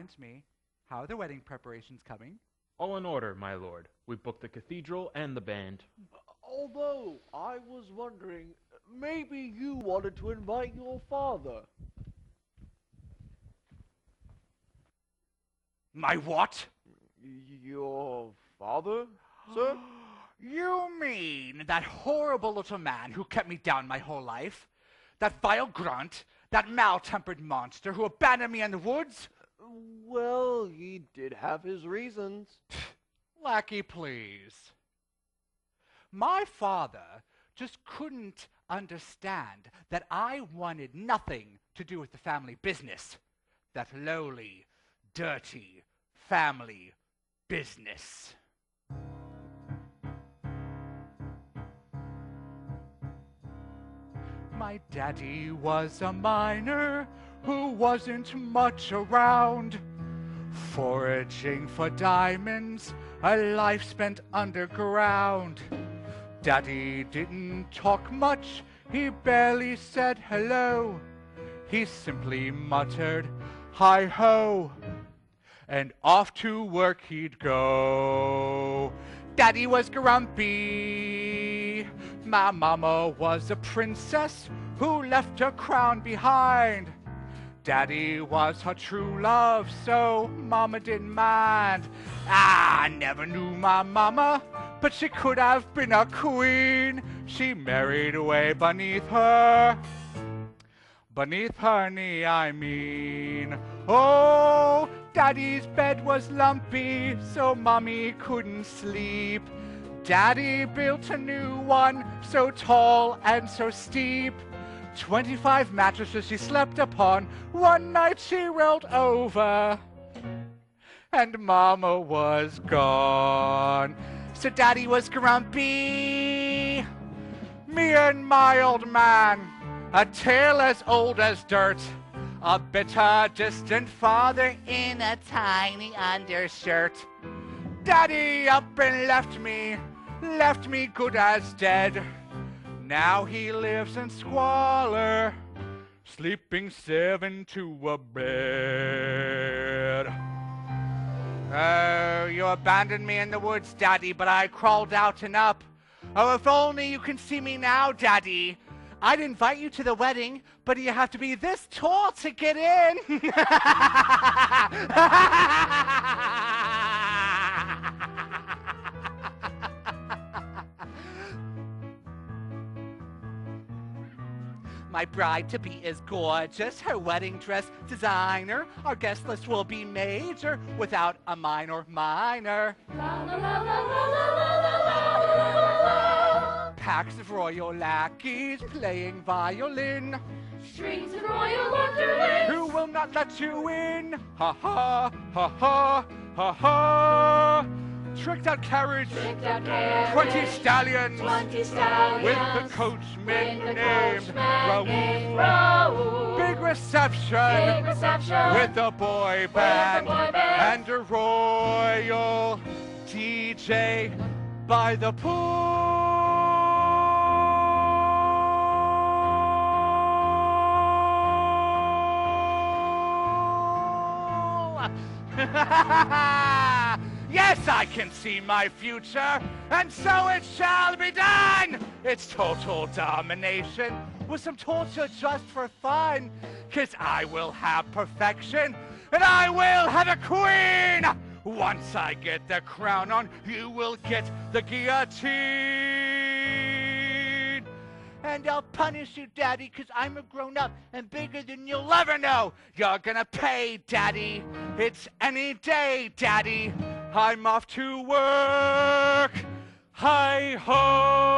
and me. How are the wedding preparations coming? All in order, my lord. We've booked the cathedral and the band. Although, I was wondering, maybe you wanted to invite your father. My what? Your father, sir? You mean that horrible little man who kept me down my whole life? That vile grunt? That mal-tempered monster who abandoned me in the woods? Well, he did have his reasons. Lackey, please. My father just couldn't understand that I wanted nothing to do with the family business. That lowly, dirty family business. My daddy was a miner who wasn't much around, foraging for diamonds, a life spent underground. Daddy didn't talk much, he barely said hello. He simply muttered, "Hi-ho," and off to work he'd go. Daddy was grumpy. My mama was a princess who left her crown behind. Daddy was her true love, so mama didn't mind. I never knew my mama, but she could have been a queen. She married away beneath her knee, I mean. Oh, Daddy's bed was lumpy, so Mommy couldn't sleep. Daddy built a new one, so tall and so steep. 25 mattresses she slept upon, one night she rolled over, and Mama was gone. So Daddy was grumpy. Me and my old man, a tale as old as dirt, a bitter, distant father in a tiny undershirt. Daddy up and left me good as dead. Now he lives in squalor, sleeping 7 to a bed. Oh, you abandoned me in the woods, Daddy, but I crawled out and up. Oh, if only you can see me now, Daddy. I'd invite you to the wedding, but you have to be this tall to get in. My bride-to-be is gorgeous, her wedding dress designer. Our guest list will be major without a minor minor. La la la la la la la la. Packs of royal lackeys playing violin. Strings of royal wonderland. Who will not let you in? Ha ha, ha ha, ha ha. Tricked out carriage, 20 stallions, with the coachman named Raoul. Big reception, with a boy band, and a royal DJ by the pool. Yes, I can see my future, and so it shall be done! It's total domination, with some torture just for fun, 'cause I will have perfection, and I will have a queen! Once I get the crown on, you will get the guillotine! And I'll punish you, Daddy, 'cause I'm a grown-up and bigger than you'll ever know! You're gonna pay, Daddy! It's any day, Daddy! I'm off to work. Hi-ho!